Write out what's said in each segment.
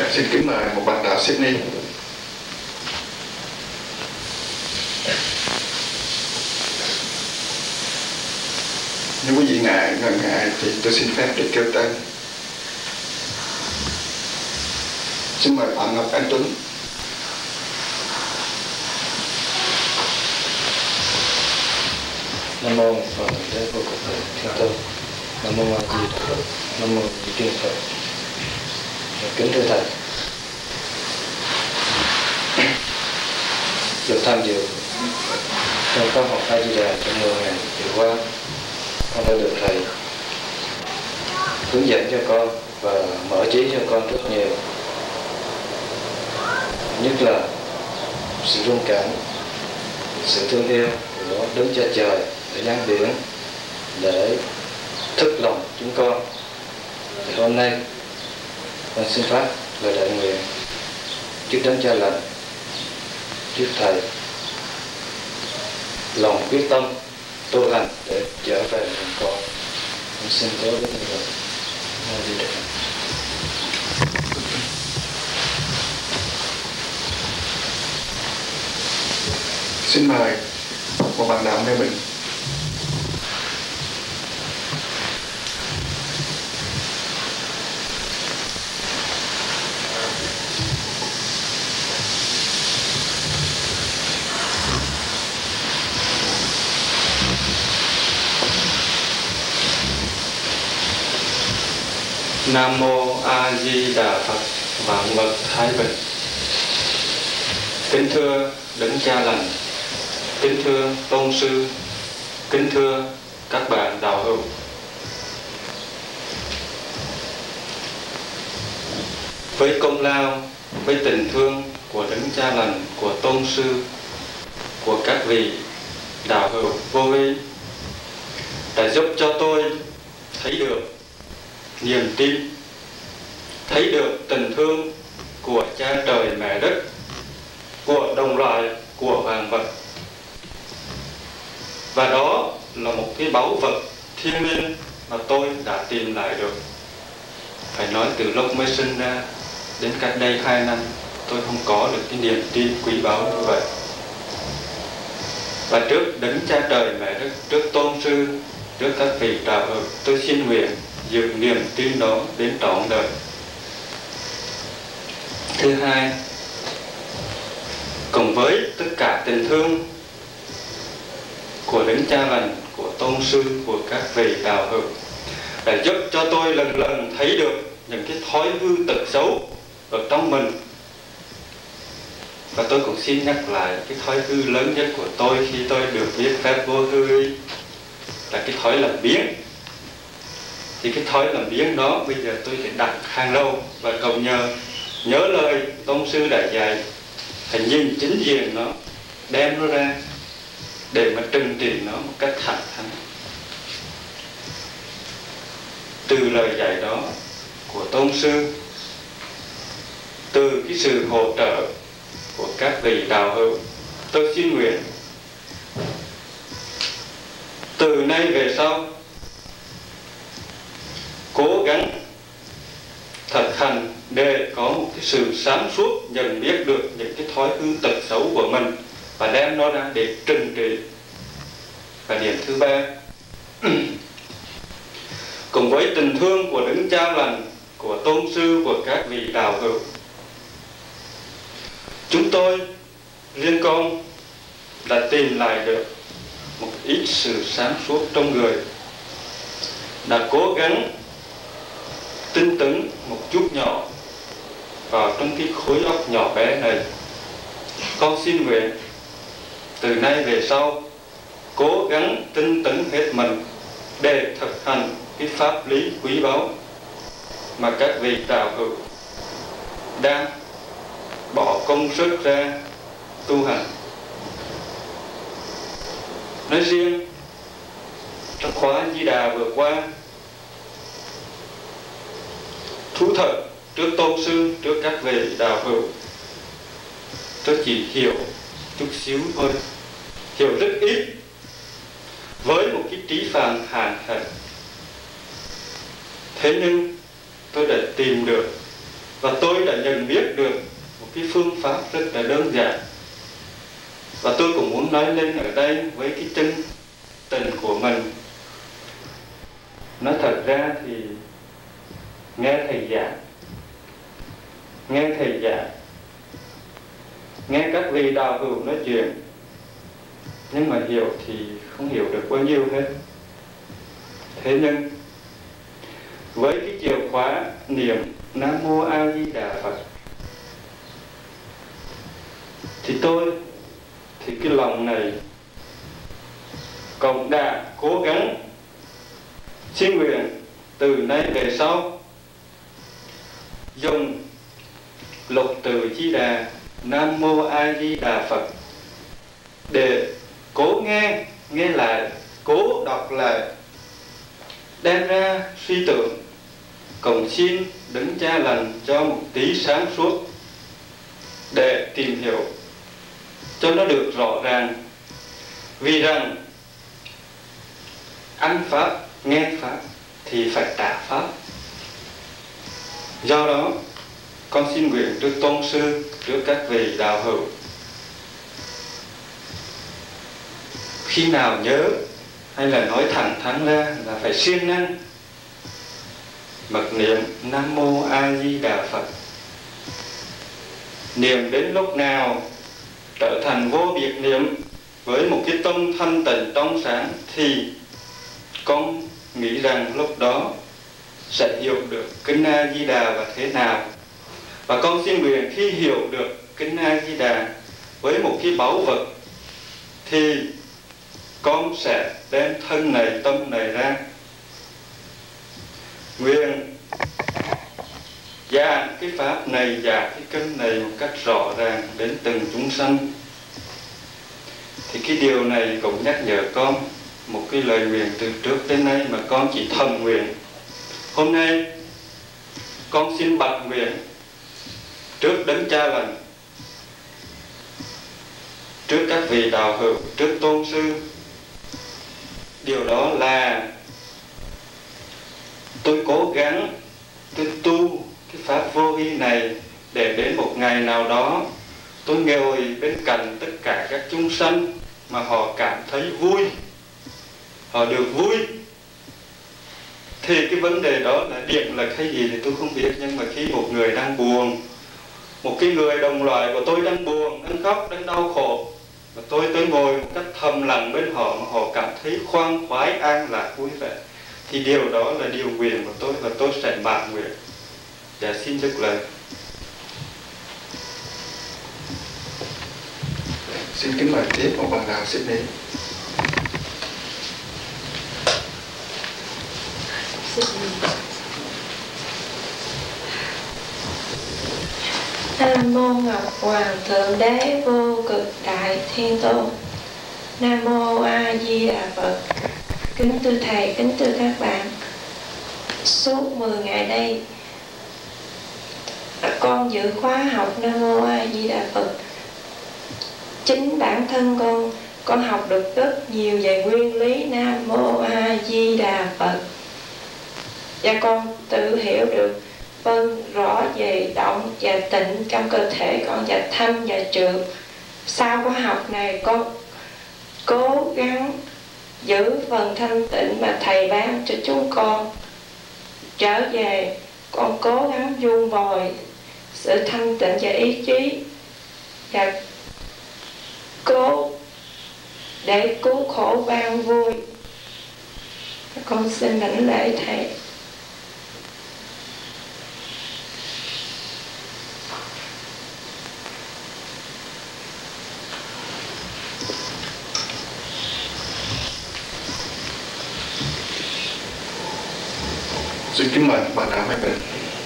Xin kính mời một bạn đạo Sydney. Nếu quý vị ngần ngại thì tôi xin phép được kêu tên. Xin mời bạn Ngọc Anh Tuấn. Nam mô Phật Đế Vô Cực Lạc Thiên Tôn. Nam mô A Di Đà Phật. Nam mô Di Tiên Phật. Kính thưa thầy, được tham dự trong khóa học A Di Đà trong 10 ngày vừa qua, con đã được thầy hướng dẫn cho con và mở trí cho con rất nhiều, nhất là sự rung cảm, sự thương yêu của Đấng Cha Trời để giáng biển để thức lòng chúng con. Thì hôm nay con xin phát lời đại nguyện trước Đấng Cha Lành, trước thầy, lòng quyết tâm tu hành để trở về làm con. Con xin có rất nhiều lời. Xin mời một bạn đạo Mê Bình. Nam mô A Di Đà Phật. Vạn vật thái bình. Kính thưa Đấng Cha Lành, kính thưa tôn sư, kính thưa các bạn đạo hữu. Với công lao, với tình thương của Đấng Cha Lành, của tôn sư, của các vị đạo hữu vô vi đã giúp cho tôi thấy được niềm tin, thấy được tình thương của Cha Trời Mẹ Đất, của đồng loại, của vạn vật. Và đó là một cái báu vật thiêng liêng mà tôi đã tìm lại được. Phải nói từ lúc mới sinh ra đến cách đây 2 năm, tôi không có được cái niềm tin quý báu như vậy. Và trước Đấng Cha Trời Mẹ Đất, trước tôn sư, trước các vị đạo hữu, tôi xin nguyện giữ niềm tin đó đến trọn đời. Thứ hai, cùng với tất cả tình thương của Đấng Cha Lành, của tôn sư, của các vị đạo hữu đã giúp cho tôi lần lần thấy được những cái thói hư tật xấu ở trong mình. Và tôi cũng xin nhắc lại cái thói hư lớn nhất của tôi khi tôi được viết phép vô hư là cái thói làm biếng. Thì cái thói làm biếng đó bây giờ tôi phải đặt hàng lâu và cầu nhớ lời tôn sư đã dạy, phải nhìn chính diện nó, đem nó ra để mà trừng trị nó một cách thẳng thắn. Từ lời dạy đó của tôn sư, từ cái sự hỗ trợ của các vị đạo hữu, tôi xin nguyện từ nay về sau cố gắng thực hành để có một cái sự sáng suốt, nhận biết được những cái thói hư tật xấu của mình và đem nó ra để trừng trị. Và điểm thứ ba, cùng với tình thương của Đấng Cha Lành, của tôn sư, của các vị đạo hữu, chúng tôi riêng con đã tìm lại được một ít sự sáng suốt trong người, đã cố gắng tinh tấn một chút nhỏ vào trong cái khối óc nhỏ bé này. Con xin nguyện từ nay về sau cố gắng tinh tấn hết mình để thực hành cái pháp lý quý báu mà các vị đạo hữu đang bỏ công sức ra tu hành. Nói riêng trong khóa Di Đà vừa qua, thú thật trước tôn sư, trước các vị đạo hữu, tôi chỉ hiểu chút xíu thôi, hiểu rất ít, với một cái trí phàm hạn hẹp. Thế nhưng tôi đã tìm được Và tôi đã nhận biết được một cái phương pháp rất là đơn giản. Và tôi cũng muốn nói lên ở đây với cái chân tình của mình. Nói thật ra thì nghe thầy giảng, nghe các vị đạo hữu nói chuyện, nhưng mà hiểu thì không hiểu được bao nhiêu hết. Thế nhưng với cái chìa khóa niệm Nam Mô A Di Đà Phật thì cái lòng này cũng đã cố gắng xin nguyện từ nay về sau dùng lục từ Di Đà Nam Mô A Di Đà Phật để cố nghe lại, cố đọc lại, đem ra suy tưởng, cầu xin Đấng Cha Lành cho một tí sáng suốt để tìm hiểu cho nó được rõ ràng. Vì rằng ăn pháp, nghe pháp thì phải trả pháp. Do đó con xin nguyện trước tôn sư, trước các vị đạo hữu, khi nào nhớ hay là nói thẳng thắn ra là phải siêng năng mật niệm Nam Mô A Di Đà Phật. Niệm đến lúc nào trở thành vô biệt niệm với một cái tâm thanh tịnh trong sáng thì con nghĩ rằng lúc đó sẽ hiểu được kinh A Di Đà là thế nào. Và con xin nguyện khi hiểu được kinh A Di Đà với một cái báu vật thì con sẽ đem thân này tâm này ra, nguyện giảng cái pháp này, giảng cái kinh này một cách rõ ràng đến từng chúng sanh. Thì cái điều này cũng nhắc nhở con một cái lời nguyện từ trước đến nay mà con chỉ thầm nguyện. Hôm nay con xin bạch nguyện trước Đấng Cha Lành, trước các vị đạo hữu, trước tôn sư. Điều đó là tôi cố gắng, tôi tu cái pháp vô vi này để đến một ngày nào đó tôi ngồi bên cạnh tất cả các chúng sanh mà họ cảm thấy vui, họ được vui. Thì cái vấn đề đó là điểm là cái gì thì tôi không biết. Nhưng mà khi một người đang buồn, một cái người đồng loại của tôi đang buồn, đang khóc, đang đau khổ, và tôi ngồi một cách thầm lặng bên họ mà họ cảm thấy khoan khoái, an lạc, vui vẻ, thì điều đó là điều nguyện của tôi, và tôi sẽ mãn nguyện. Dạ xin dứt lời. Xin kính mời tiếp một bạn đạo Sydney. Nam mô Ngọc Hoàng Thượng Đế Vô Cực Đại Thiên Tôn. Nam mô A Di Đà Phật. Kính thưa thầy, kính thưa các bạn, suốt 10 ngày đây con dự khóa học Nam mô A Di Đà Phật. Chính bản thân con học được rất nhiều về nguyên lý Nam mô A Di Đà Phật, và con tự hiểu được phân rõ về động và tịnh trong cơ thể con, và thanh và trượt. Sau khóa học này con cố gắng giữ phần thanh tịnh mà thầy ban cho chúng con. Trở về con cố gắng vun bồi sự thanh tịnh và ý chí, và cố để cứu khổ ban vui. Con xin đảnh lễ thầy. Xin kính mời bạn đạo hai bên.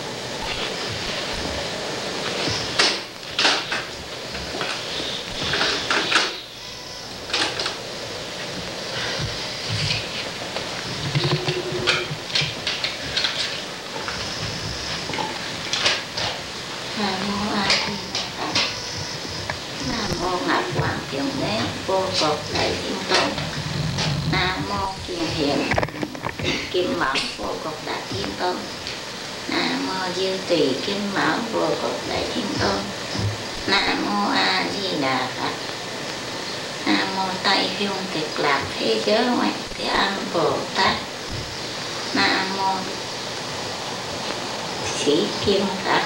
Vô Cực Đại Thiên Tôn. Nam mô Kiền Hiện Kim Mẫn Vô Cực Đại Thiên Tôn. Nam mô mô Diêu Tỳ Kim Mão Vô Cột Đại Thiên Tôn. Nam mô A Di Đà Phật. Nam mô Tây Phương Cực Lạc Thế Giới Ngoại Thế Âm Bồ Tát. Nam mô Sĩ Kim Phật.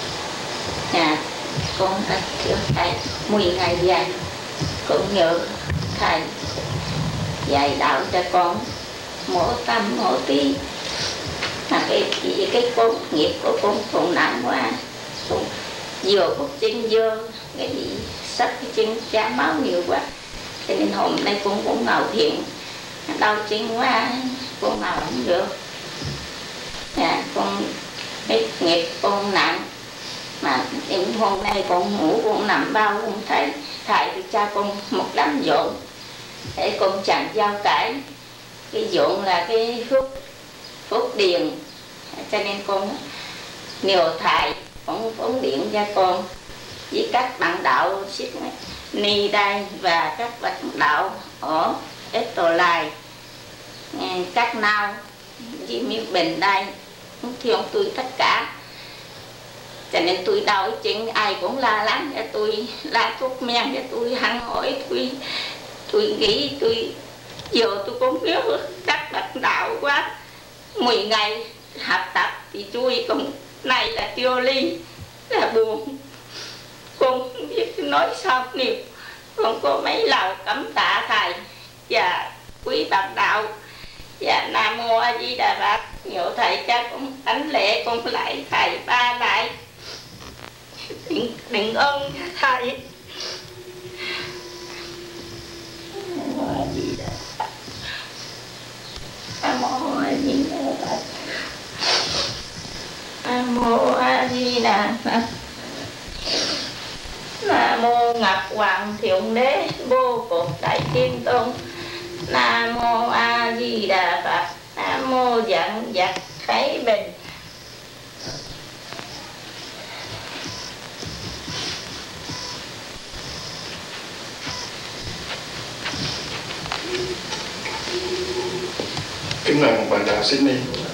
Con đã kiểu thầy 10 ngày dài cũng nhớ thầy dạy đạo cho con mỗi tâm mỗi tí. Mà cái công nghiệp của con cũng nặng quá, cũng vừa một chân vô cái bị sắp cái chân chá máu nhiều quá, cho nên hôm nay con cũng ngồi thiền đau chân quá, con ngồi không được. Con cái nghiệp con nặng, mà hôm nay con ngủ con nằm bao con thấy thầy thì cha con một đám dọn để con chẳng giao cãi. Cái dọn là cái phúc điền, cho nên con nhiều thầy cũng phóng điện cho con với các bạn đạo Sít Ni đây và các bạn đạo ở Estolai, các nào với Miêu Bình đây, thương tôi tất cả. Cho nên tôi đau chân ai cũng la lắng cho tôi, la thuốc men cho tôi, hăng hỏi tôi nghĩ tôi giờ tôi cũng biết các bạn đạo quá. 10 ngày học tập thì chui còn này là chưa ly, là buồn. Con không biết nói sao nhiều. Con có mấy lời cảm tạ thầy và quý bạn đạo. Và Nam Mô A Di Đà Phật. Nhờ thầy cha cũng thánh lễ con lại thầy ba lại. Đừng ơn thầy. Nam Mô A Di Đà Phật. Nam Mô A Di Đà Phật. Nam Mô Ngọc Hoàng Thượng Đế Vô Cột Đại Thiên Tôn. Nam Mô A Di Đà Phật. Nam Mô Dặn Dặt Thái Bình. Kính mời một bạn đạo Sydney.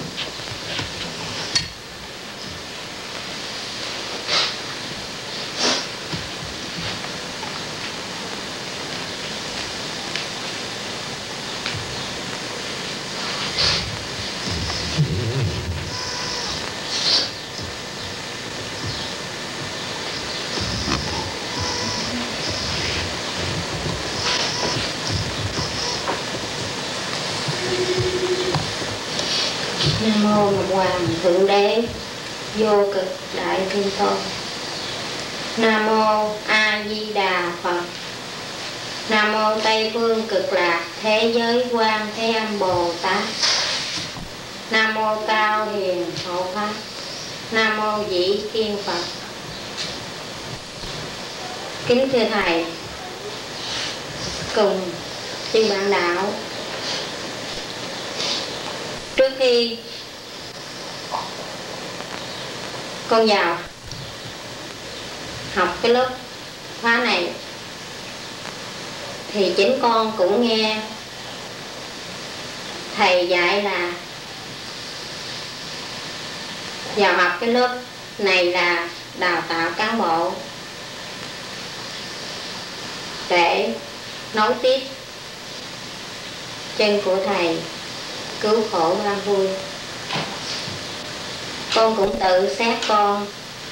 Nam mô Ngọc Hoàng Thượng Đế Vô Cực Đại Thiên Tôn. Nam mô A Di Đà Phật. Nam mô Tây Phương Cực Lạc Thế Giới Quan Thế Âm Bồ Tát. Nam mô Cao Hiền Hộ Pháp. Nam mô Dĩ Kiên Phật. Kính thưa thầy cùng chư bạn đạo, trước khi con vào học cái lớp khóa này thì chính con cũng nghe thầy dạy là vào học cái lớp này là đào tạo cán bộ để nối tiếp chân của thầy cứu khổ ban vui. Con cũng tự xét con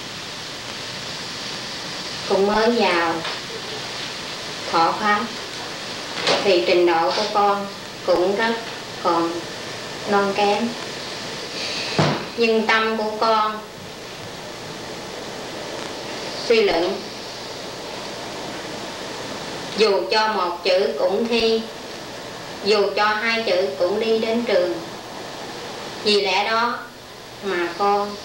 cũng mới vào thọ pháp thì trình độ của con cũng rất còn non kém, nhưng tâm của con suy luận dù cho một chữ cũng thi, dù cho 2 chữ cũng đi đến trường. Vì lẽ đó mà con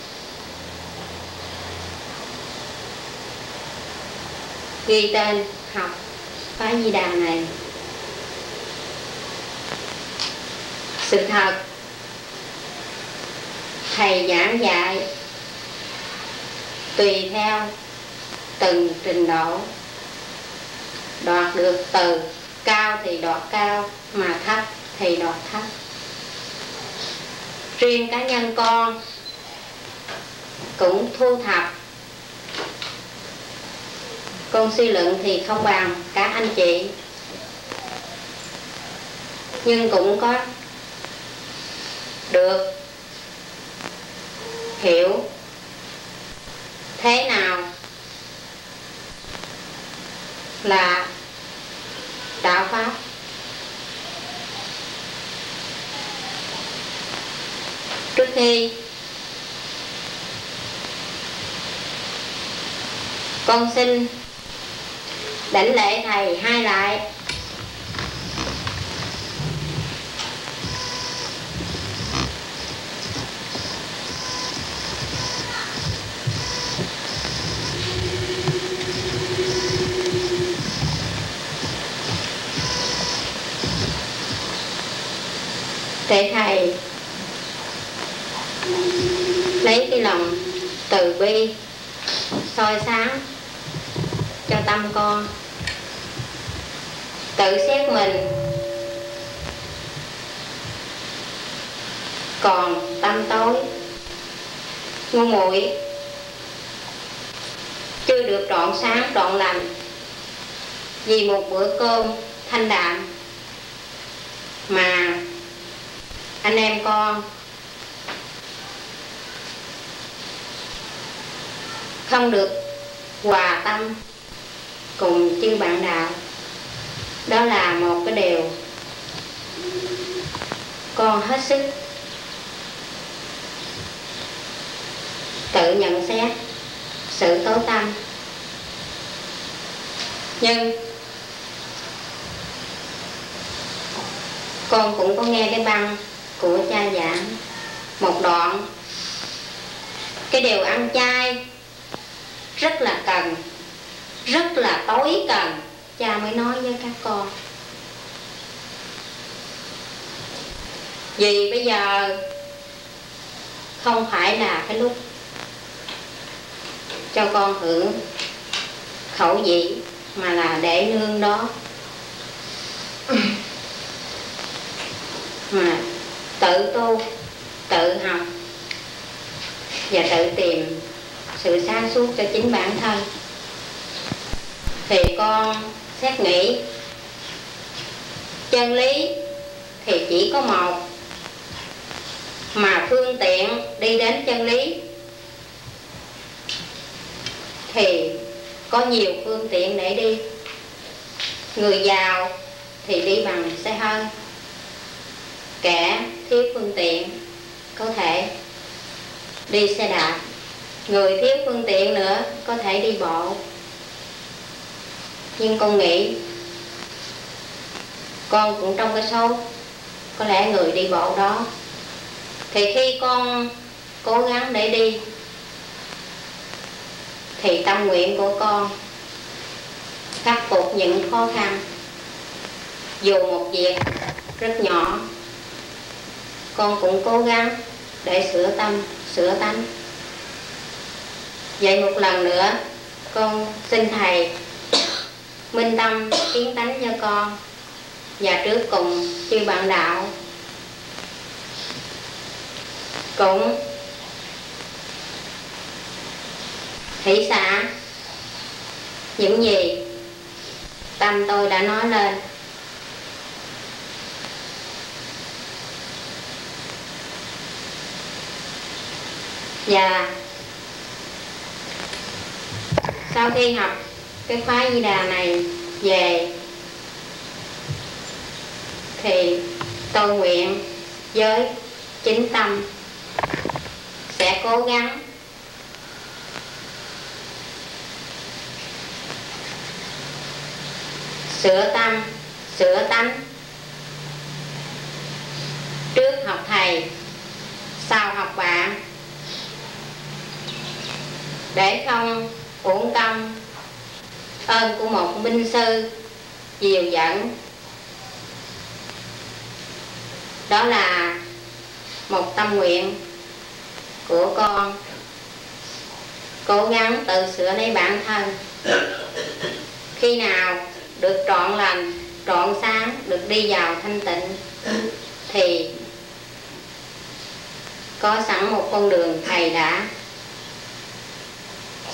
ghi tên học khóa Di Đà này. Sự thật thầy giảng dạy tùy theo từng trình độ, đoạt được từ cao thì đoạt cao, mà thấp thì đoạt thấp. Riêng cá nhân con cũng thu thập. Con suy luận thì không bằng các anh chị, nhưng cũng có được hiểu thế nào là đạo pháp. Trước khi con xin đảnh lễ thầy hai lại. Để thầy lấy cái lòng từ bi soi sáng cho tâm con, tự xét mình còn tâm tối ngu muội, chưa được trọn sáng trọn lành vì một bữa cơm thanh đạm mà anh em con không được hòa tâm cùng chư bạn đạo. Đó là một cái điều con hết sức tự nhận xét sự tối tâm. Nhưng con cũng có nghe cái băng của cha giảng một đoạn, cái điều ăn chay rất là cần, rất là tối cần, cha mới nói với các con. Vì bây giờ không phải là cái lúc cho con hưởng khẩu vị, mà là để nương đó mà tự tu, tự học và tự tìm sự sáng suốt cho chính bản thân. Thì con xét nghĩ chân lý thì chỉ có một, mà phương tiện đi đến chân lý thì có nhiều phương tiện để đi. Người giàu thì đi bằng xe hơi, kẻ thiếu phương tiện có thể đi xe đạp, người thiếu phương tiện nữa có thể đi bộ. Nhưng con nghĩ con cũng trong cái số có lẽ người đi bộ đó. Thì khi con cố gắng để đi thì tâm nguyện của con khắc phục những khó khăn, dù một việc rất nhỏ, con cũng cố gắng để sửa tâm, sửa tánh. Vậy một lần nữa con xin thầy minh tâm kiến tánh cho con, và trước cùng chư bạn đạo cũng hỷ xả những gì tâm tôi đã nói lên. Và sau khi học cái khóa Di Đà này về thì tôi nguyện với chính tâm sẽ cố gắng sửa tâm, sửa tánh. Trước học thầy, sau học bạn, để không uổng công ơn của một binh sư dìu dẫn. Đó là một tâm nguyện của con, cố gắng tự sửa lấy bản thân. Khi nào được trọn lành, trọn sáng, được đi vào thanh tịnh thì có sẵn một con đường thầy đã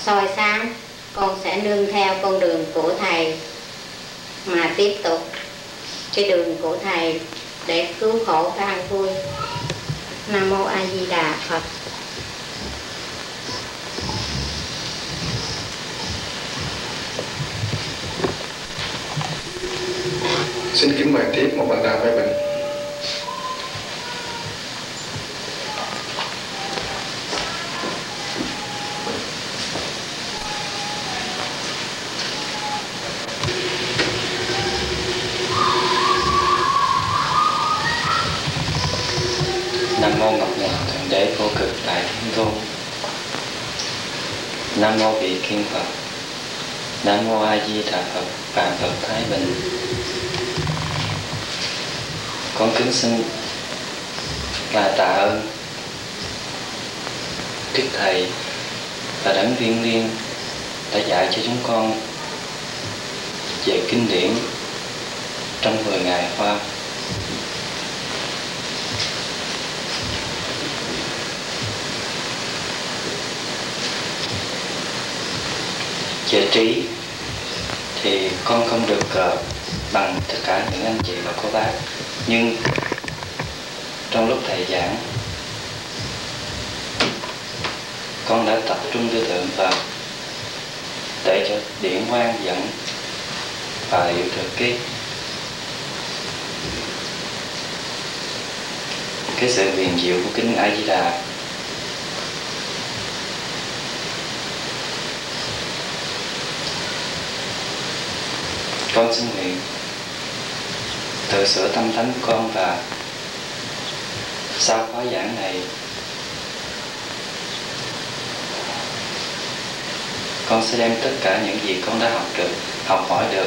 soi sáng, con sẽ nương theo con đường của Thầy mà tiếp tục cái đường của Thầy để cứu khổ và an vui. Nam mô A Di Đà Phật. Xin kính mời tiếp một bạn đạo với mình. Nam mô Ngọc Hoàng Thượng Đế Vô Cực Đại Thiên Tôn. Nam mô Vị Kiên Phật. Nam mô A Di Đà Phật. Vạn Phật Thái Bình. Con kính xin là tạ ơn Đức Thầy và Đấng Thiên Liêng đã dạy cho chúng con về kinh điển trong 10 ngày qua. Về trí thì con không được bằng tất cả những anh chị và cô bác, nhưng trong lúc Thầy giảng, con đã tập trung tư tưởng vào để cho điển quang dẫn và hiểu được cái sự huyền diệu của kinh A Di Đà. Con xin nguyện tự sửa tâm tánh của con, và sau khóa giảng này con sẽ đem tất cả những gì con đã học hỏi được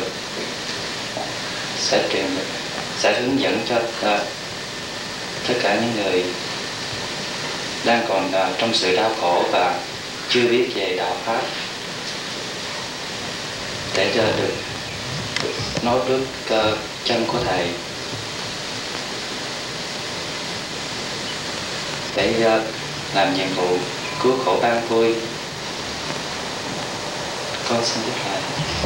sẽ hướng dẫn cho tất cả những người đang còn trong sự đau khổ và chưa biết về đạo pháp, để cho được nói bước chân của Thầy, để làm nhiệm vụ cứu khổ ban vui. Con xin đáp lại.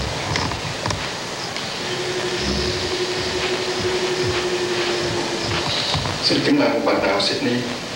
Xin kính mời một bạn đạo Sydney.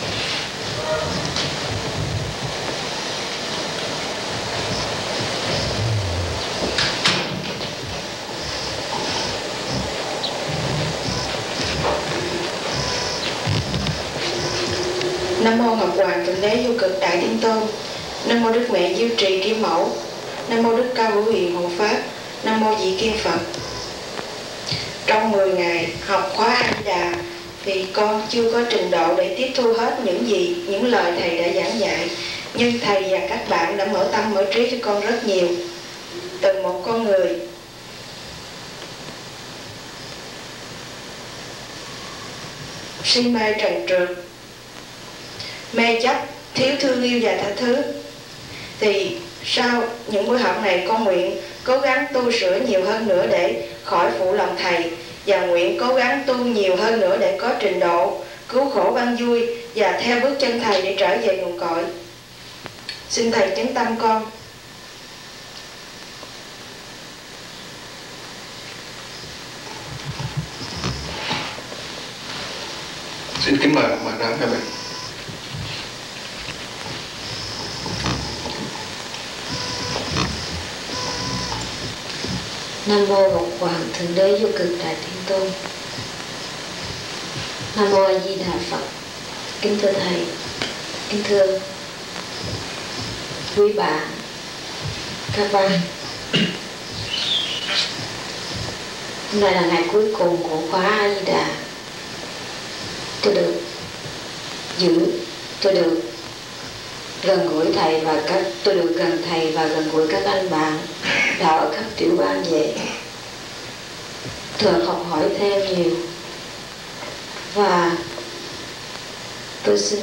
Nam mô Ngọc Hoàng Thượng Đế Vô Cực Đại Thiên Tôn. Nam mô Đức Mẹ Diêu Trì Kim Mẫu. Nam mô Đức Cao Hữu Hiền Hộ Pháp. Nam mô Vị Kiên Phật. Trong 10 ngày học khóa A Di Đà thì con chưa có trình độ để tiếp thu hết những lời Thầy đã giảng dạy, nhưng Thầy và các bạn đã mở tâm mở trí cho con rất nhiều. Từ một con người si mê trần trượt, mê chấp, thiếu thương yêu và tha thứ, thì sau những buổi học này con nguyện cố gắng tu sửa nhiều hơn nữa để khỏi phụ lòng Thầy, và nguyện cố gắng tu nhiều hơn nữa để có trình độ cứu khổ ban vui và theo bước chân Thầy để trở về nguồn cội. Xin Thầy chấn tâm con. Xin kính mời bạn đạo các bạn. Nam mô Ngọc Hoàng Thượng Đế Vô Cực Đại Thiên Tôn. Nam mô A Di Đà Phật. Kính thưa Thầy, kính thưa quý bà, các bác, hôm nay là ngày cuối cùng của khóa A Di Đà. Tôi được gần gũi Thầy và tôi được gần Thầy và gần gũi các anh bạn đạo ở khắp tiểu bang về, thường học hỏi thêm nhiều, và tôi xin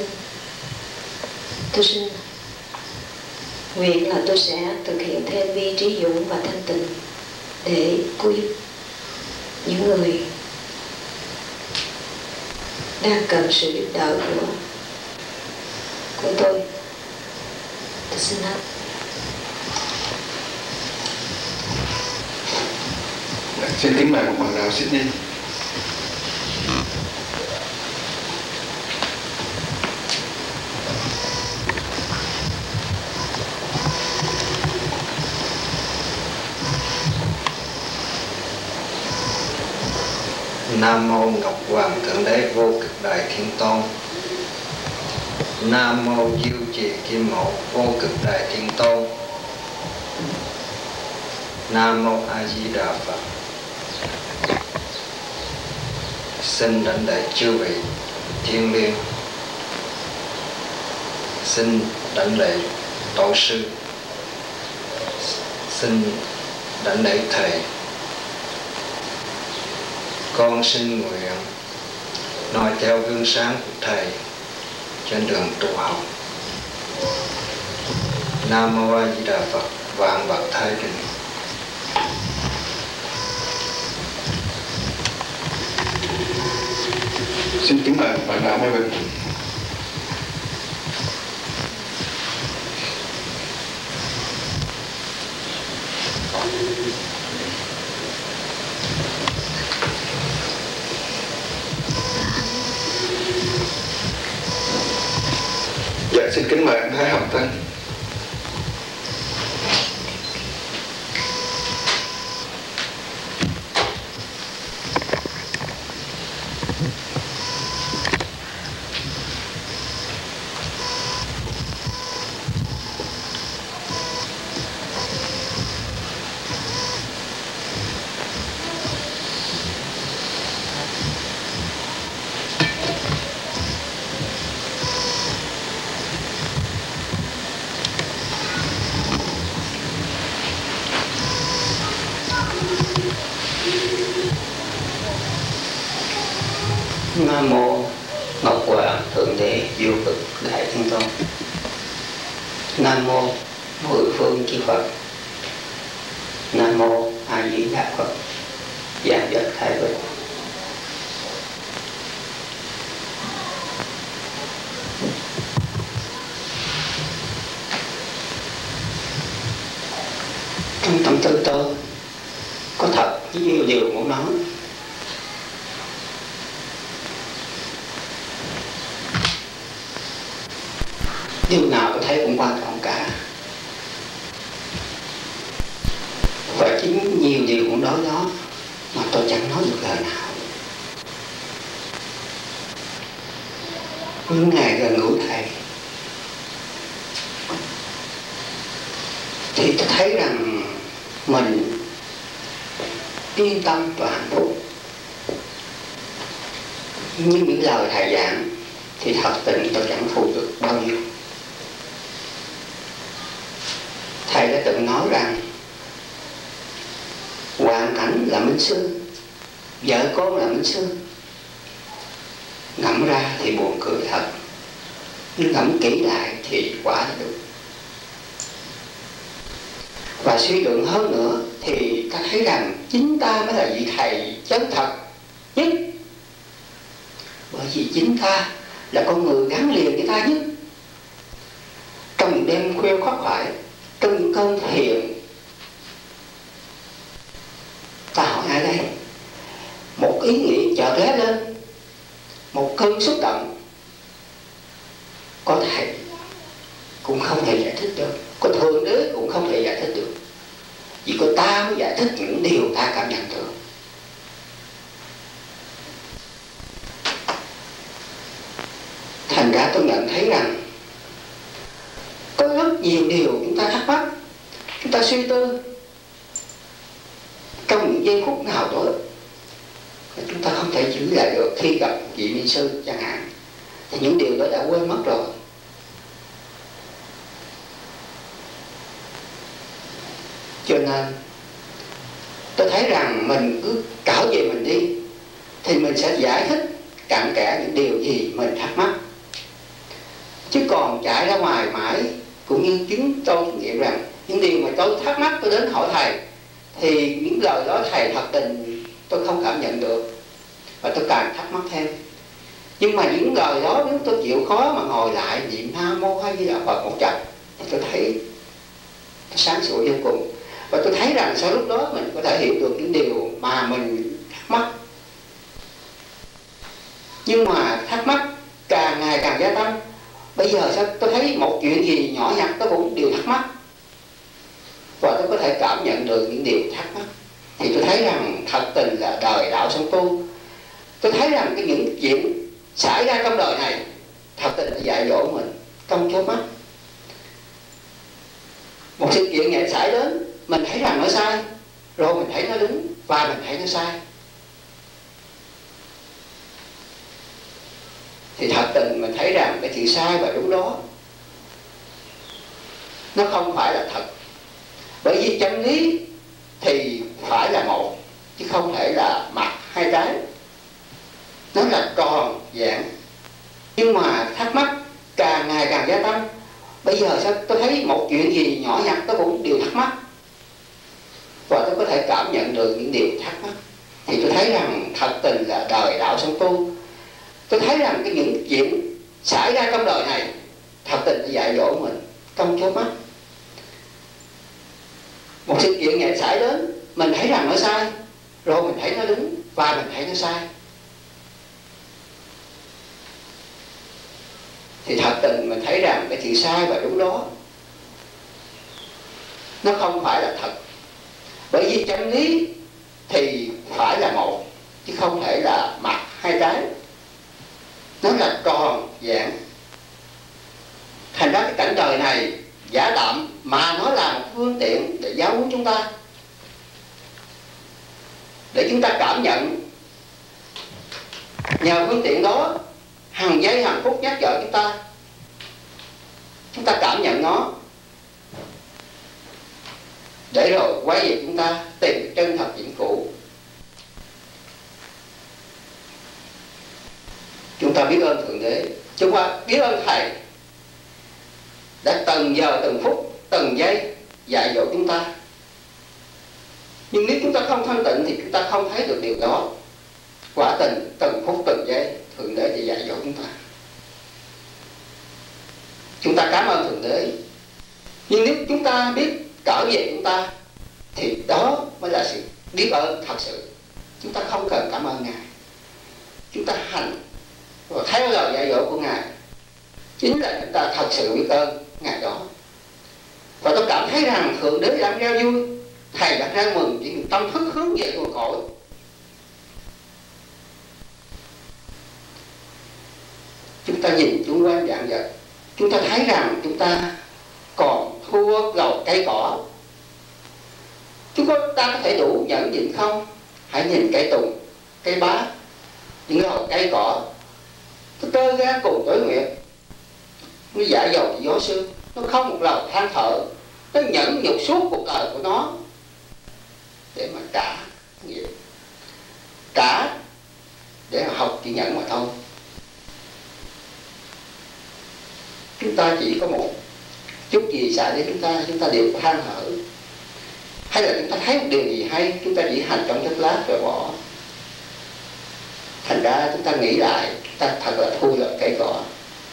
nguyện là tôi sẽ thực hiện thêm vi trí dũng và thanh tịnh để cứu giúp những người đang cần sự giúp đỡ của tôi. Tôi xin hết. xin kính mời một bạn nào Sydney. Nam mô Ngọc Hoàng Thượng Đế Vô Cực Đại Thiên Tôn. Nam mô Diệu Trì Kim Mẫu Vô Cực Đại Thiên Tôn. Nam mô A Di Đà Phật. Xin đảnh lễ chư vị thiên liêng, xin đảnh lễ tổ sư, xin đảnh lễ thầy. Con xin nguyện noi theo gương sáng của thầy trên đường tu học. Nam mô A Di Đà Phật. Vạn vật thái bình. Xin kính mời bạn nào Mai Bình. Dạ, xin kính mời anh Thái Học Tân. Nam mô Ngọc Hoàng Thượng Đế Vô Cực Đại Thiên Tôn. Nam mô Mười Phương Chư Phật. Nam mô A Di Đà Phật. Vạn vật thái bình. Trong tâm tư tôi có thật nhiều điều muốn nói. Điều nào tôi thấy cũng quan trọng cả. Và chính nhiều điều cũng nói đó mà tôi chẳng nói được lời nào. Những ngày gần gũi thầy thì tôi thấy rằng mình yên tâm và hạnh phúc. Nhưng những lời thầy giảng thì thật tình tôi chẳng phụ được bao nhiêu. Thầy đã từng nói rằng hoàn cảnh là minh sư, vợ con là minh sư. Ngẫm ra thì buồn cười thật, nhưng ngẫm kỹ lại thì quả là đúng. Và suy luận hơn nữa thì ta thấy rằng chính ta mới là vị thầy chân thật nhất. Bởi vì chính ta là con người gắn liền với ta nhất. Trong những đêm khuya khắc khoải, trong những cơn thiền, ta hỏi ai đây? Một ý nghĩ chợt lóe lên, một cơn xúc động, có thầy cũng không thể giải thích được, có Thượng Đế cũng không thể giải thích được, chỉ có ta mới giải thích những điều ta cảm nhận được. Thành ra tôi nhận thấy rằng có rất nhiều điều chúng ta thắc mắc, chúng ta suy tư trong những giây phút nào đó chúng ta không thể giữ lại được khi gặp vị minh sư chẳng hạn, thì những điều đó đã quên mất rồi. Cho nên tôi thấy rằng mình cứ trở về mình đi thì mình sẽ giải thích cặn kẽ những điều gì mình thắc mắc. Chứ còn chạy ra ngoài mãi, cũng như chính tôi kinh nghiệm rằng những điều mà tôi thắc mắc tôi đến hỏi thầy thì những lời đó thầy thật tình tôi không cảm nhận được, và tôi càng thắc mắc thêm. Nhưng mà những lời đó nếu tôi chịu khó mà ngồi lại niệm Nam Mô A Di Đà Phật một trận thì tôi thấy nó sáng sủa vô cùng. Và tôi thấy rằng sau lúc đó mình có thể hiểu được những điều mà mình thắc mắc. Nhưng mà thắc mắc càng ngày càng gia tăng. Bây giờ sao tôi thấy một chuyện gì nhỏ nhặt tôi cũng đều thắc mắc, và tôi có thể cảm nhận được những điều thắc mắc. Thì tôi thấy rằng thật tình là đời đạo sống tu. Tôi thấy rằng những chuyện xảy ra trong đời này thật tình là dạy dỗ mình trong chớp mắt. Một sự kiện nhẹ xảy đến, mình thấy rằng nó sai, rồi mình thấy nó đúng, và mình thấy nó sai. Thì thật tình mình thấy rằng cái chuyện sai và đúng đó nó không phải là thật. Bởi vì chân lý thì phải là một, chứ không thể là mặt hai cái. Nó là tròn dạng. Nhưng mà thắc mắc càng ngày càng gia tăng. Bây giờ sao tôi thấy một chuyện gì nhỏ nhặt tôi cũng đều thắc mắc, và tôi có thể cảm nhận được những điều thắc mắc. Thì tôi thấy rằng thật tình là đời đạo sống tu. Tôi thấy rằng những chuyện xảy ra trong đời này thật tình là dạy dỗ mình trong chớp mắt. Một sự kiện nhẹ xảy đến, mình thấy rằng nó sai, rồi mình thấy nó đúng, và mình thấy nó sai. Thì thật tình mình thấy rằng cái chuyện sai và đúng đó nó không phải là thật. Bởi vì chân lý thì phải là một, chứ không thể là mặt hai cái. Nó là tròn dạng. Thành ra cái cảnh đời này giả tạm mà nó là một phương tiện để giáo huấn chúng ta, để chúng ta cảm nhận. Nhờ phương tiện đó, hàng giây hàng phút nhắc nhở chúng ta cảm nhận nó, để rồi quay về chúng ta tìm chân thật vĩnh cửu. Chúng ta biết ơn Thượng Đế, chúng ta biết ơn Thầy đã từng giờ từng phút từng giây dạy dỗ chúng ta. Nhưng nếu chúng ta không thanh tịnh thì chúng ta không thấy được điều đó. Quả tình từng phút từng giây Thượng Đế chỉ dạy dỗ chúng ta. Chúng ta cảm ơn Thượng Đế. Nhưng nếu chúng ta biết trở về chúng ta thì đó mới là sự biết ơn thật sự. Chúng ta không cần cảm ơn Ngài. Chúng ta hành và theo lời dạy dỗ của Ngài, chính là chúng ta thật sự biết ơn Ngài đó. Và tôi cảm thấy rằng Thượng Đế đang reo vui, Thầy đang reo mừng, chỉ tâm thức hướng về nguồn cội. Chúng ta nhìn chung quanh dạng vật, chúng ta thấy rằng chúng ta còn thua gầu cây cỏ. Ta có thể đủ nhẫn nhịn không? Hãy nhìn cây tùng, cây bá, những gầu cây cỏ, nó tơ ra cùng tối nguyệt, nó dạ dầu gió sương, nó không một lời than thở, nó nhẫn nhục suốt cuộc đời của nó để mà trả nghiệp, trả để mà học chỉ nhẫn mà thôi. Chúng ta chỉ có một chút gì xảy đến chúng ta đều than thở, hay là chúng ta thấy một điều gì hay, chúng ta chỉ hành trong chốc lát rồi bỏ. Thành ra chúng ta nghĩ lại, chúng ta thật là thu lợi cây cỏ.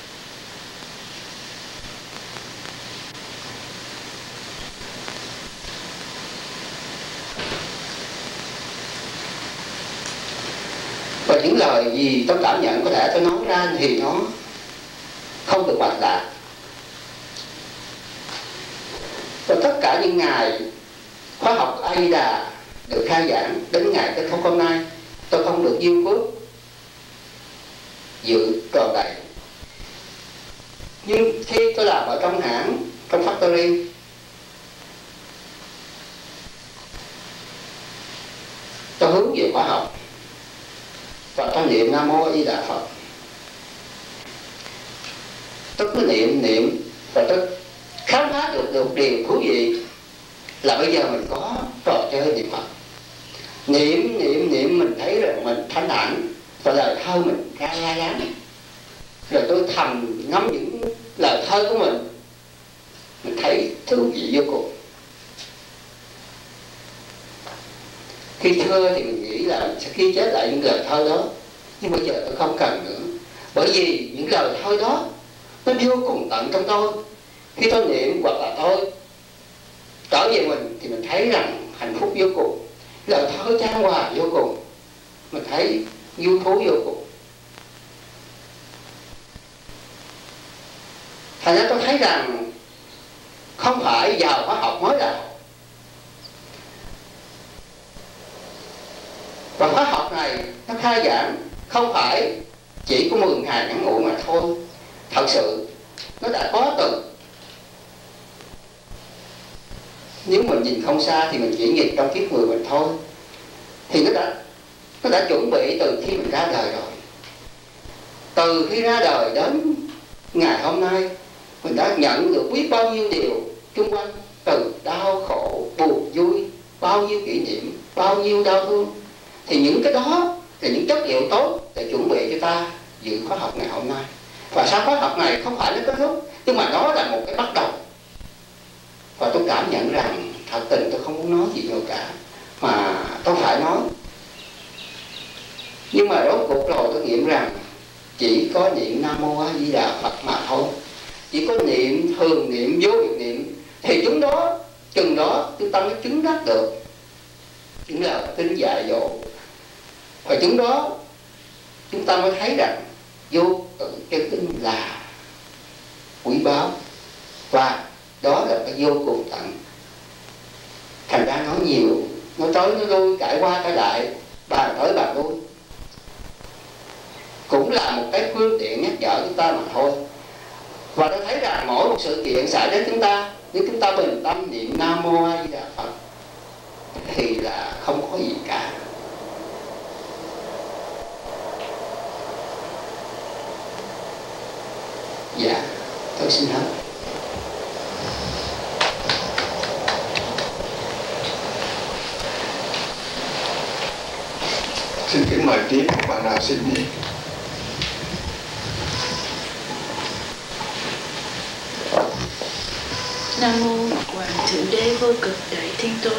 Và những lời gì tôi cảm nhận có thể tôi nói ra thì nó không được mạch lạc. Và tất cả những ngày khóa học A-di-đà được khai giảng đến ngày kết thúc hôm nay, tôi không được duyên phước dự tròn đầy. Nhưng khi tôi làm ở trong hãng, trong factory, tôi hướng về khóa học và tôi niệm Nam Mô A Di Đà Phật. Tôi cứ niệm và tôi khám phá được điều thú vị là bây giờ mình có trò chơi niệm Phật. Niệm mình thấy rằng mình thanh thản và lời thơ mình ra láng. Rồi tôi thầm ngắm những lời thơ của mình thấy thú vị vô cùng. Khi thơ thì mình nghĩ là mình sẽ ghi chép lại những lời thơ đó, nhưng bây giờ tôi không cần nữa, bởi vì những lời thơ đó nó vô cùng tận trong tôi. Khi tôi niệm hoặc là tôi trở về mình thì mình thấy rằng hạnh phúc vô cùng, lời thơ chan hòa vô cùng, mình thấy vui thú vô cùng. Thành ra tôi thấy rằng không phải vào khóa học mới là, và khóa học này nó khai giảng không phải chỉ có 10 ngày ngắn ngủi mà thôi. Thật sự nó đã có từ, nếu mình nhìn không xa thì mình chỉ nhìn trong kiếp người mình thôi, thì nó đã chuẩn bị từ khi mình ra đời rồi. Từ khi ra đời đến ngày hôm nay, mình đã nhận được biết bao nhiêu điều xung quanh, từ đau khổ, buồn vui, bao nhiêu kỷ niệm, bao nhiêu đau thương. Thì những cái đó là những chất liệu tốt để chuẩn bị cho ta dự khóa học ngày hôm nay. Và sau khóa học này không phải nó kết thúc, nhưng mà nó là một cái bắt đầu. Và tôi cảm nhận rằng thật tình tôi không muốn nói gì nhiều cả, mà tôi phải nói. Nhưng mà rốt cuộc rồi tôi nghiệm rằng chỉ có niệm Nam Mô A Di Đà Phật mà thôi. Chỉ có niệm, thường niệm, vô biệt niệm, thì chúng đó, chừng đó chúng ta mới chứng đắc được những lời kinh dạy dỗ. Và chúng đó chúng ta mới thấy rằng vô tự chân tinh là quý báu, và đó là cái vô cùng tận. Thành ra nói nhiều, nói tới nói lui, cãi qua cãi lại, bàn tới bàn lui, cũng là một cái phương tiện nhắc nhở chúng ta mà thôi. Và tôi thấy rằng mỗi một sự kiện xảy đến chúng ta, nếu chúng ta bình tâm niệm Nam Mô A Di Đà Phật thì là không có gì cả. Dạ, tôi xin hết. Xin kính mời tiếp bạn nào xin đi. Nam mô Ngọc Hoàng Thượng Đế Vô Cực Đại Thiên Tôn.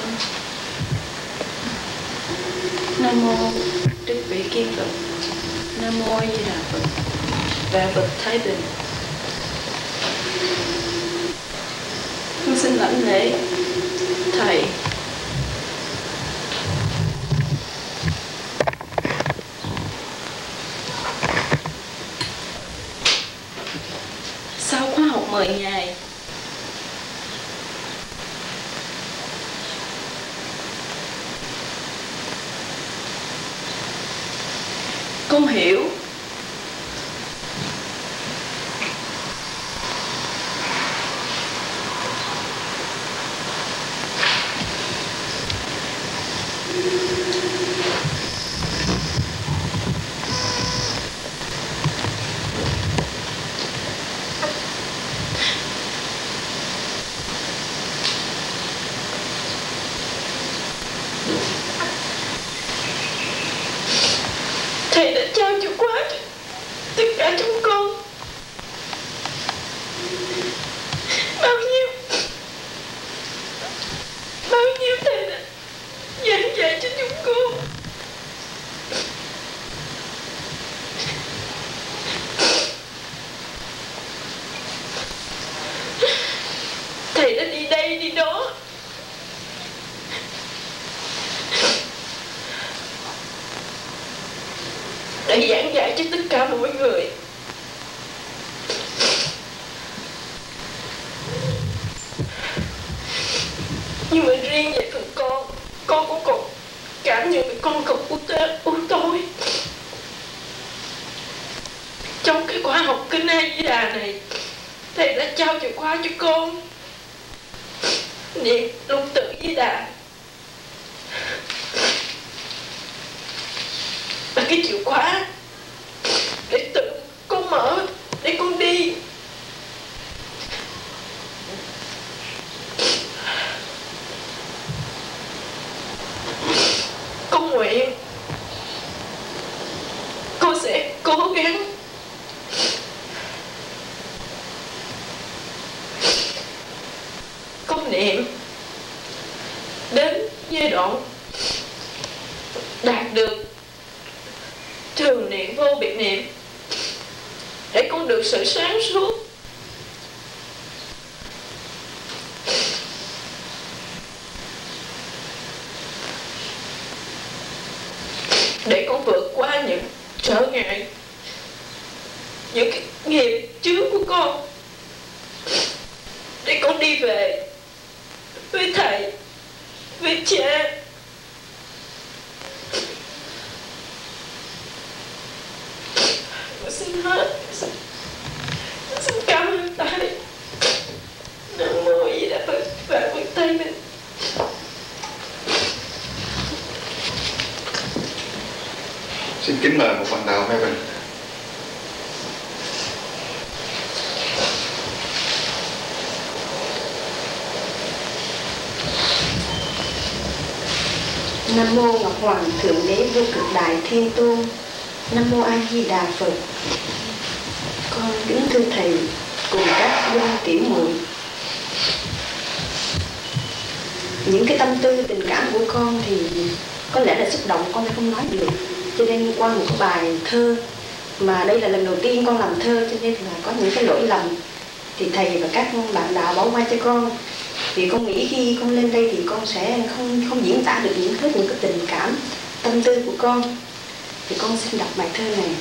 Nam mô Đức Vị Kim Phật. Nam mô A Di Đà Phật. Và Phật Thái Bình. Con xin lãnh lễ thầy. Sau khóa học 10 ngày, con hiểu thầy đã trao chìa khóa cho tất cả chúng con. Bao nhiêu thầy đã giảng dạy cho chúng con. Thầy đã đi đây đi đó, để giảng dạy cho tất cả mọi người. Nhưng mà riêng về phần con cũng còn cảm nhận được con còn u tối. Trong cái khóa học kinh A Di Đà này, thầy đã trao chìa khóa cho con niệm Lục Tự Di Đà. Và cái chìa khóa để tự con mở, để con đi. Con nguyện con sẽ cố gắng con niệm đến giai đoạn đạt được thường niệm vô biệt niệm, để con được sự sáng suốt. để con vượt qua những trở ngại, những cái nghiệp chướng của con, để con đi về với thầy, với cha. Con xin hết, xin cảm ơn thầy. Nam mô Di Đà Phật. Và Phật thầy mình. Xin kính mời một bạn đạo Mai Bình. Nam mô Ngọc Hoàng Thượng Đế Vô Cực Đại Thiên Tôn. Nam mô A Di Đà Phật. Con kính thưa thầy cùng các huynh tỷ muội, những cái tâm tư tình cảm của con thì có lẽ là xúc động con không nói được, cho nên qua một cái bài thơ mà đây là lần đầu tiên con làm thơ, cho nên là có những cái lỗi lầm thì thầy và các bạn đạo bỏ qua cho con. Vì con nghĩ khi con lên đây thì con sẽ không diễn tả được những cái tình cảm tâm tư của con. Thì con xin đọc bài thơ này.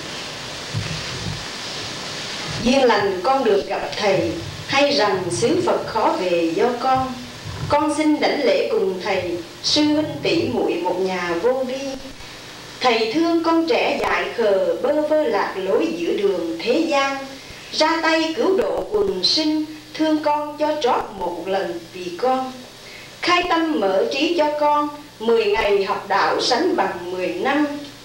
Duyên lành con được gặp thầy, hay rằng xứ Phật khó về do con xin đảnh lễ cùng thầy, sư huynh tỷ muội một nhà vô vi. Thầy thương con trẻ dại khờ, bơ vơ lạc lối giữa đường thế gian, ra tay cứu độ quần sinh, thương con cho trót một lần vì con. Khai tâm mở trí cho con, 10 ngày học đạo sánh bằng 10 năm.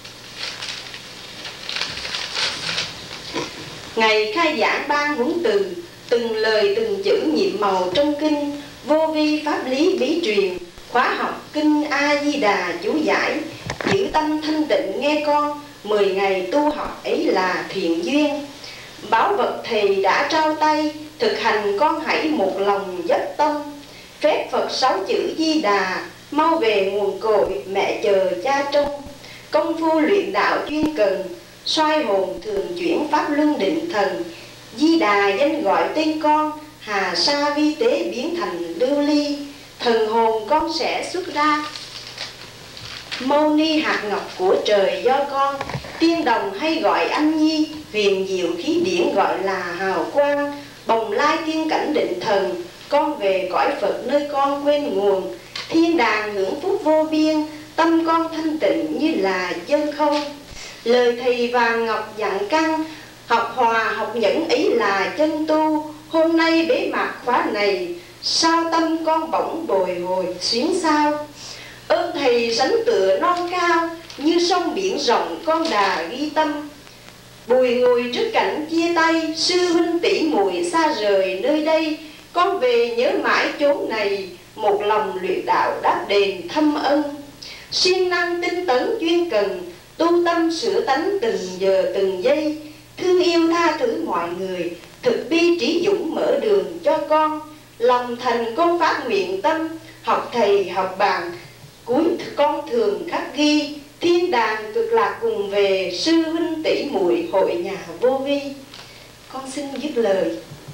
Ngày khai giảng ban huấn từ, từng lời từng chữ nhiệm màu trong kinh, vô vi pháp lý bí truyền, khóa học kinh A Di Đà chú giải. Giữ tâm thanh tịnh nghe con, 10 ngày tu học ấy là thiện duyên. Bảo vật thầy đã trao tay, thực hành con hãy một lòng dốc tâm. Phép Phật 6 chữ Di Đà, mau về nguồn cội mẹ chờ cha trông. Công phu luyện đạo chuyên cần, xoay hồn thường chuyển pháp luân định thần. Di Đà danh gọi tên con, hà sa vi tế biến thành lưu ly. Thần hồn con sẽ xuất ra, mâu ni hạt ngọc của trời do con. Tiên đồng hay gọi anh nhi, huyền diệu khí điển gọi là hào quang. Bồng lai tiên cảnh định thần, con về cõi Phật nơi con quên nguồn. Thiên đàng hưởng phúc vô biên, tâm con thanh tịnh như là chân không. Lời thầy vàng ngọc dặn căn, học hòa học nhẫn ấy là chân tu. Hôm nay bế mạc khóa này, sao tâm con bỗng bồi hồi xuyến sao. Ơn thầy sánh tựa non cao, như sông biển rộng con đà ghi tâm. Bùi ngùi trước cảnh chia tay, sư huynh tỷ muội xa rời nơi đây. Con về nhớ mãi chốn này, một lòng luyện đạo đáp đền thâm ân. Siêng năng tinh tấn chuyên cần, tu tâm sửa tánh từng giờ từng giây. Thương yêu tha thứ mọi người, thực bi trí dũng mở đường cho con. Lòng thành con phát nguyện tâm, học thầy học bạn, cuối con thường khắc ghi. Thiên đàng cực lạc cùng về, sư huynh tỷ muội hội nhà vô vi. Con xin dứt lời.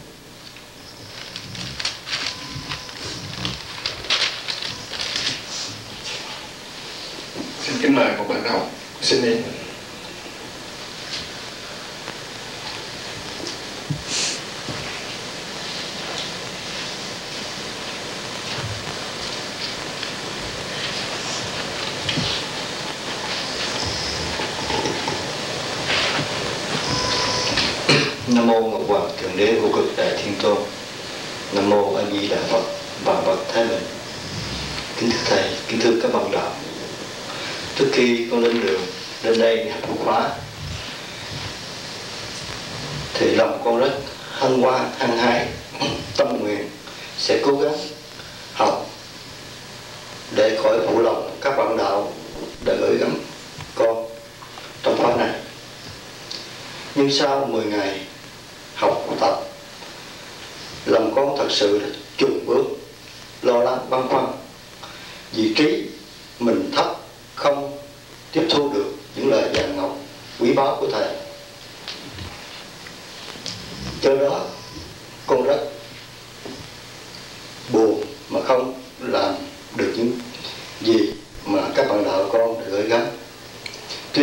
Xin kính mời một bạn đạo xin đi. Nam mô Ngọc Hoàng Thượng Đế Vô Cực Đại Thiên Tôn. Nam mô A Di Đà Phật và bậc Thái Bình. Kính thưa thầy, kính thưa các bạn đạo, trước khi con lên đường đến đây để học khóa thì lòng con rất hân hoan hăng hái, tâm nguyện sẽ cố gắng học để khỏi phụ lòng các bạn đạo đã gửi gắm con trong khóa này. Nhưng sau 10 ngày học tập, lòng con thật sự là chùn bước, lo lắng băn khoăn vì trí mình thấp, không tiếp thu được những lời vàng ngọc quý báu của thầy. Do đó con rất buồn mà không làm được những gì mà các bạn đạo con đã gửi gắm. Tuy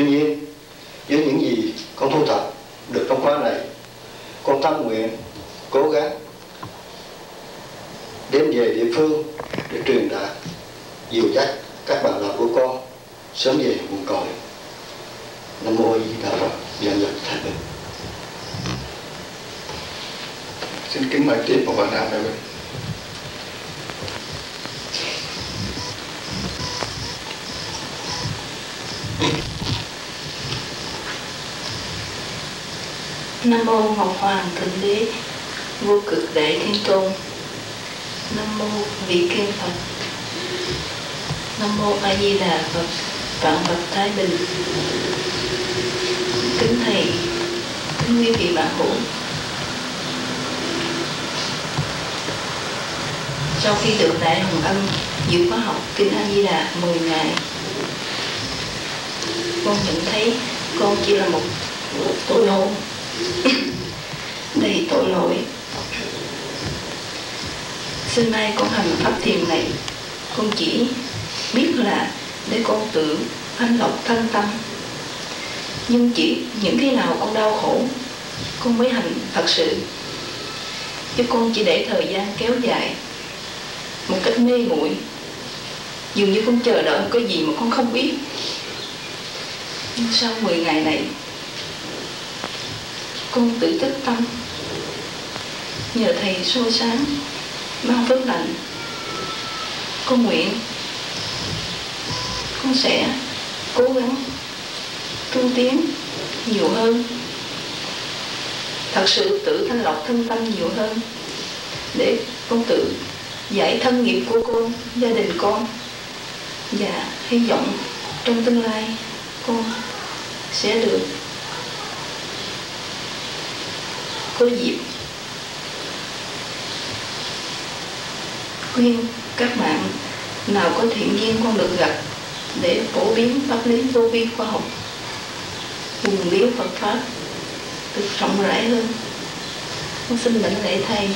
dìu dắt các bạn đạo của con sớm về nguồn cội. Nam mô A Di Đà Phật. Vạn vật thái bình. Xin kính mời tiếp một bạn nào nữa. Nam mô Ngọc Hoàng Thượng Đế Vô Cực Đại Thiên Tôn. Nam mô Vị Kiên Phật. Nam mô A Di Đà Phật. Vạn vật thái bình. Kính thầy, kính quý vị bạn hữu, sau khi được Đại Hồng Ân dự khóa học Kinh A Di Đà 10 ngày, con nhận thấy con chỉ là một tội hồn đầy tội lỗi. Xưa nay con hành pháp thiền này, con chỉ biết là để con tự thanh lọc thân tâm, nhưng chỉ những khi nào con đau khổ con mới hành thật sự, chứ con chỉ để thời gian kéo dài một cách mê muội, dường như con chờ đợi một cái gì mà con không biết. Nhưng sau 10 ngày này, con tự thức tâm, nhờ thầy soi sáng ban phước lành, con nguyện con sẽ cố gắng tu tiến nhiều hơn, thật sự tự thanh lọc thân tâm nhiều hơn, để con tự giải thân nghiệp của con, gia đình con, và hy vọng trong tương lai con sẽ được có dịp khuyên các bạn nào có thiện duyên con được gặp để phổ biến pháp lý vô vi khoa học, nguồn điếu Phật pháp được rộng rãi hơn. Con xin đảnh lễ thầy.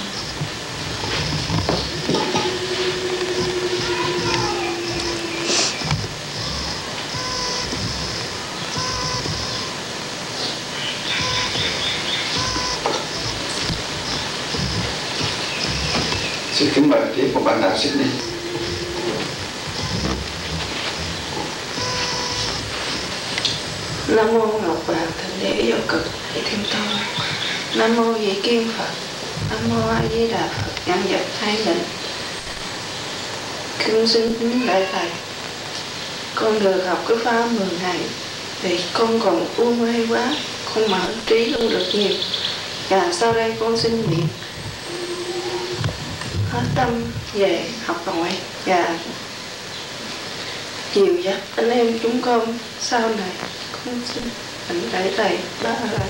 Xin kính mời tiếp một bạn nào xin đi. Nam mô Ngọc Hoàng Thượng Đế Vô Cực Đại Thiên Tôn. Nam mô Vị Kiên Phật. Nam mô A Di Đà Phật. Vạn vật thái bình. Kính xin kính đại thầy, con được học cái pháp 10 ngày thì con còn u mê quá, con mở trí không được nhiều, và sau đây con xin nguyện hết tâm về học hỏi và dìu dắt anh em chúng con sau này. Con xin đảnh lễ thầy ba lại.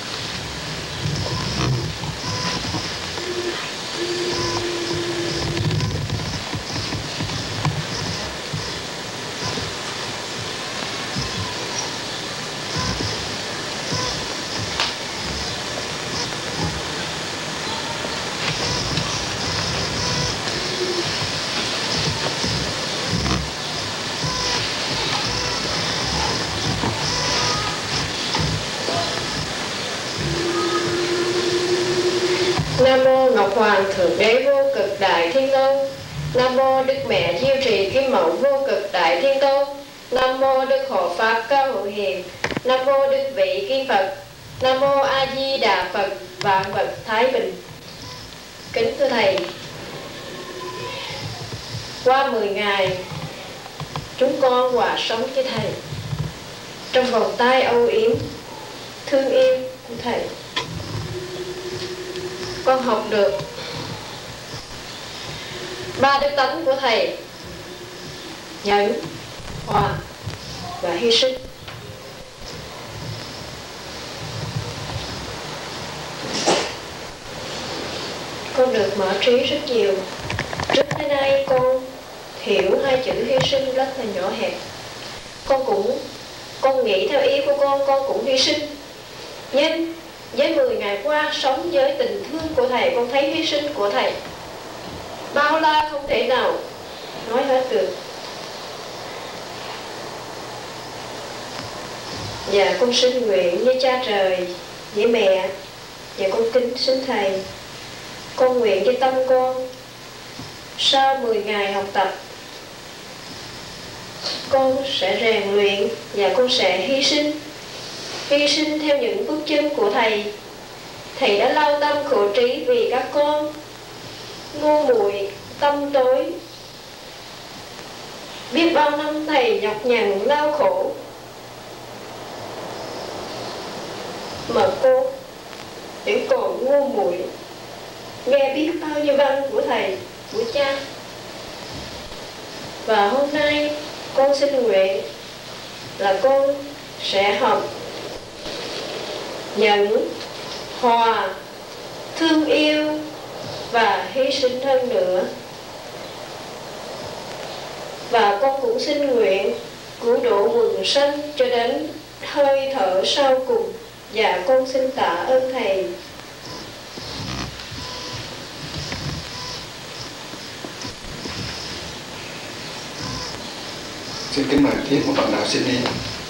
Nam mô Ngọc Hoàng Thượng Đế Vô Cực Đại Thiên Tôn. Nam mô Đức Mẹ Diêu Trì Kim Mẫu Vô Cực Đại Thiên Tôn. Nam mô Đức Hộ Pháp Cao Hữu Hiền. Nam mô Đức Vị Kiên Phật. Nam mô A Di Đà Phật. Vạn vật thái bình. Kính thưa thầy, qua 10 ngày chúng con hòa sống với thầy trong vòng tay âu yếm thương yêu của thầy. Con học được 3 đức tánh của thầy: nhẫn, hòa và hy sinh. Con được mở trí rất nhiều. Trước tới nay con hiểu 2 chữ hy sinh rất là nhỏ hẹp. Con nghĩ theo ý của con cũng hy sinh. Nhưng với 10 ngày qua sống với tình thương của thầy, con thấy hy sinh của thầy bao la không thể nào nói hết được. Và con xin nguyện với cha trời, với mẹ, và con kính xin thầy, con nguyện với tâm con sau 10 ngày học tập con sẽ rèn luyện và con sẽ hy sinh theo những bước chân của Thầy. Thầy đã lao tâm khổ trí vì các con, ngu muội tâm tối. Biết bao năm Thầy nhọc nhằn lao khổ, mà cô vẫn còn ngu muội nghe biết bao nhiêu văn của Thầy, của cha. Và hôm nay con xin nguyện là con sẽ học nhẫn, hòa, thương yêu và hy sinh hơn nữa. Và con cũng xin nguyện cứu độ quần sanh cho đến hơi thở sau cùng. Và con xin tạ ơn Thầy. Xin kính mời tiếp một bạn đạo xin đi.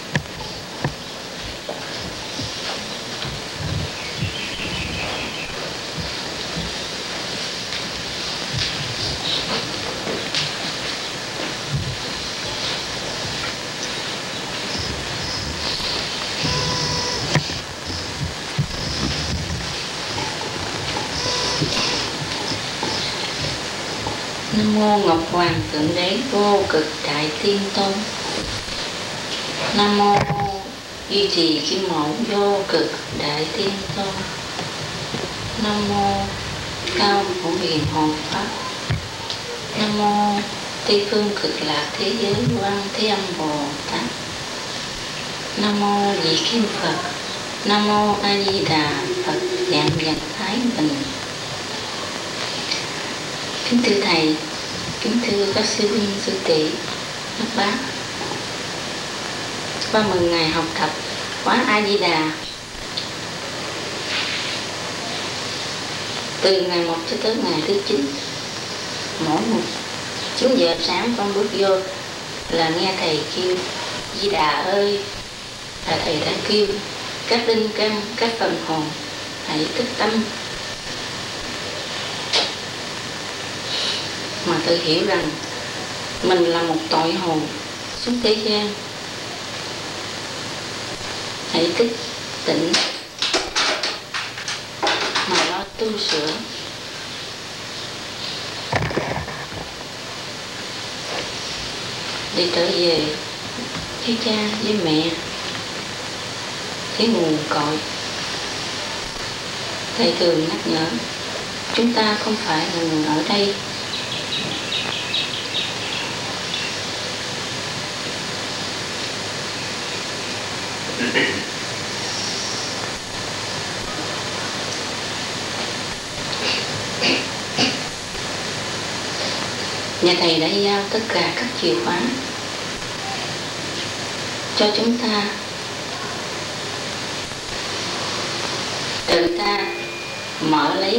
Nam mô Ngọc Hoàng Thượng Đế Vô Cực Đại Tiên Tôn. Nam mô Duy Trì Kim Mẫu Vô Cực Đại Tiên Tôn. Nam mô Cao Phổ Hiền Hộ Pháp. Nam mô Tây Phương Cực Lạc Thế Giới Quan Thế Âm Bồ Tát. Nam mô Vị Kim Phật. Nam mô A Di Đà Phật Dạng Vật Thái Bình. Kính thưa Thầy, kính thưa các sư huynh sư tỷ, các bác, qua mừng ngày học tập khóa A Di Đà. Từ ngày 1 cho tới ngày thứ 9, mỗi một 9 giờ sáng con bước vô là nghe Thầy kêu Di Đà ơi, là Thầy đã kêu các linh căn, các phần hồn hãy thức tâm mà tự hiểu rằng mình là một tội hồn xuống thế gian, hãy thức tỉnh mà lo tu sửa. Đi trở về với cha với mẹ, cái nguồn cội. Thầy thường nhắc nhở chúng ta không phải là người ở đây. Nhà Thầy đã giao tất cả các chìa khóa cho chúng ta, tự ta mở lấy.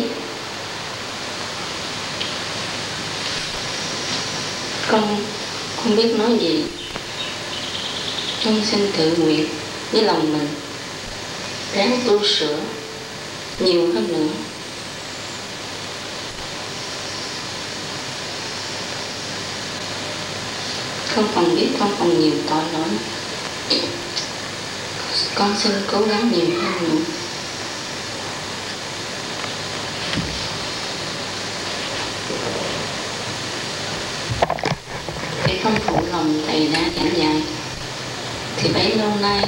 Con không biết nói gì, con xin tự nguyện với lòng mình ráng tu sửa nhiều hơn nữa. Không còn biết con còn nhiều tội lỗi, con xin cố gắng nhiều hơn nữa. Để không phụ lòng Thầy đã giảng dạy thì bấy lâu nay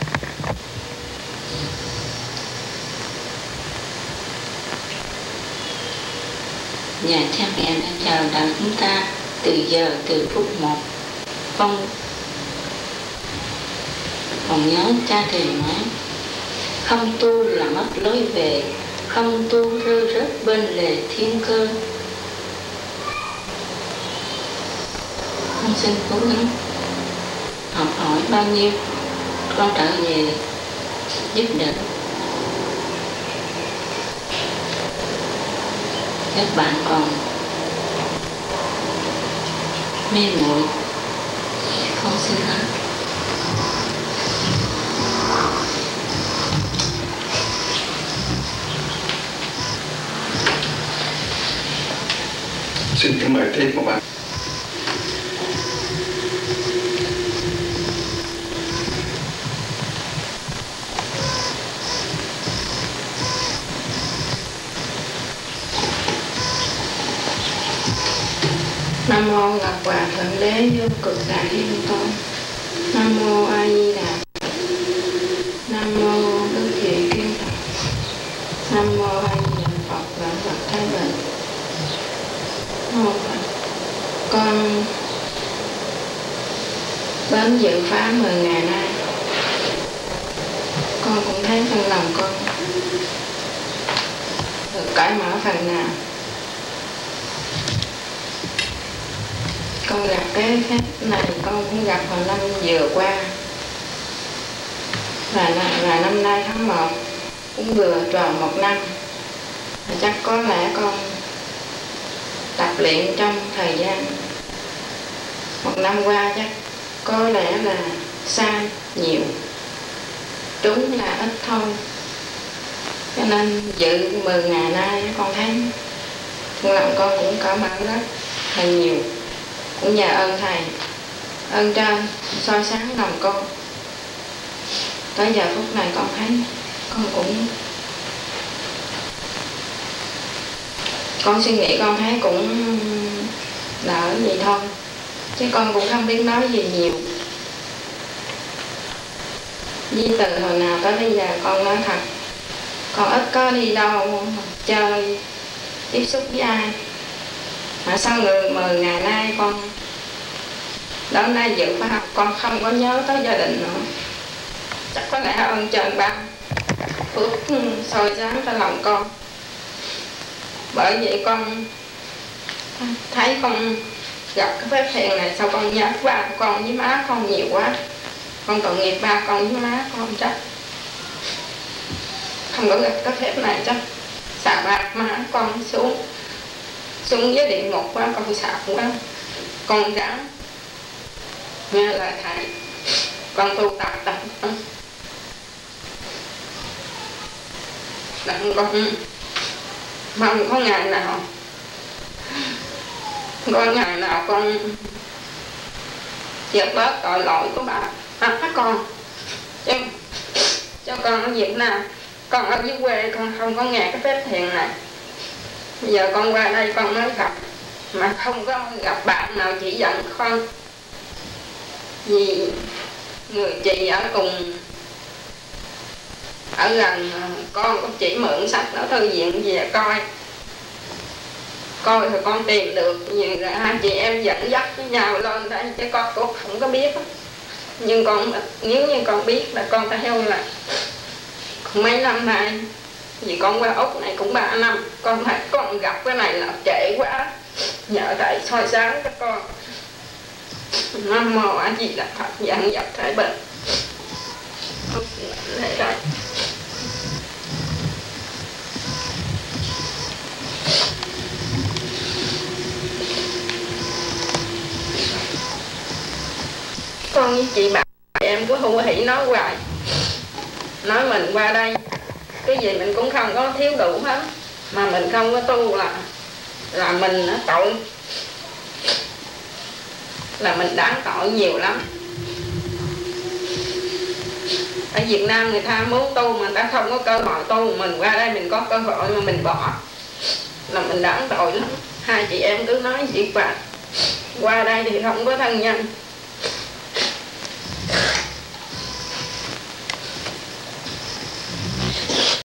nhà cha mẹ đã chờ đợi chúng ta từ giờ, từ phút một. Con còn nhớ cha Thầy nói không tu là mất lối về, không tu rơi rớt bên lề thiên cơ. Con xin cố gắng học hỏi bao nhiêu con trở về giúp đỡ các bạn còn mê muội. Con xin hết. Xin kính mời tiếp một bạn. Nam mô Ngọc Hoàng Thượng Đế Vô Cực Đại Thiên Tôn. Nam mô A Di Đà. Nam mô Đức Thiện Kim Thọ. Nam mô A Di Đà Phật. Vạn Phật Thái Bình. Con đến dự phá 10 ngày nay, con cũng thấy trong lòng con được cởi mở phần nào. Con gặp cái phép này con cũng gặp vào năm vừa qua, là năm nay tháng 1 cũng vừa tròn 1 năm. Chắc có lẽ con tập luyện trong thời gian 1 năm qua chắc có lẽ là sai nhiều, trúng là ít thôi. Cho nên dự 10 ngày nay con thấy lòng con cũng cởi mở rất là nhiều. Cũng nhờ ơn Thầy, ơn trên soi sáng lòng con. Tới giờ phút này con thấy con suy nghĩ con thấy cũng đỡ vậy thôi, chứ con cũng không biết nói gì nhiều. Di từ hồi nào tới bây giờ con nói thật, con ít có đi đâu chơi tiếp xúc với ai. Mà sau 10 ngày nay con đến đây dự khóa học, con không có nhớ tới gia đình nữa. Chắc có lẽ ơn trời ban phước soi sáng cho lòng con. Bởi vậy con thấy con gặp cái phép thiền này, sao con nhớ ba con với má con nhiều quá. Con tội nghiệp ba con với má con, chắc không có gặp cái phép này chắc xả bạc má con xuống với địa ngục quá. Con sợ quá, con ráng nghe lời Thầy, con tu tập đặng con mong có ngày nào con dẹp bớt tội lỗi của bà con. Cho con ở Việt Nam, con ở dưới quê con không có nghe cái phép thiền này. Bây giờ con qua đây con mới gặp, mà không có gặp bạn nào chỉ dẫn con. Vì người chị ở cùng ở gần, con cũng chỉ mượn sách ở thư viện về coi thì con tìm được. Vì hai chị em dẫn dắt với nhau lên đây, chứ con cũng không có biết. Nhưng nếu như con biết là con theo là mấy năm nay, vì con qua Úc này cũng 3 năm, con thấy con gặp cái này là trễ quá. Nhờ Thầy soi sáng cho con. Nam mô A Di Đà Phật. Vạn Vật Thái Bình. Lễ đây. Con với chị bạn em cứ hù hỉ nói hoài, nói mình qua đây cái gì mình cũng không có thiếu đủ hết, mà mình không có tu là mình tội, là mình đáng tội nhiều lắm. Ở Việt Nam người ta muốn tu mà người ta không có cơ hội tu, mình qua đây mình có cơ hội mà mình bỏ, là mình đáng tội lắm. Hai chị em cứ nói chuyện qua đây thì không có thân nhân,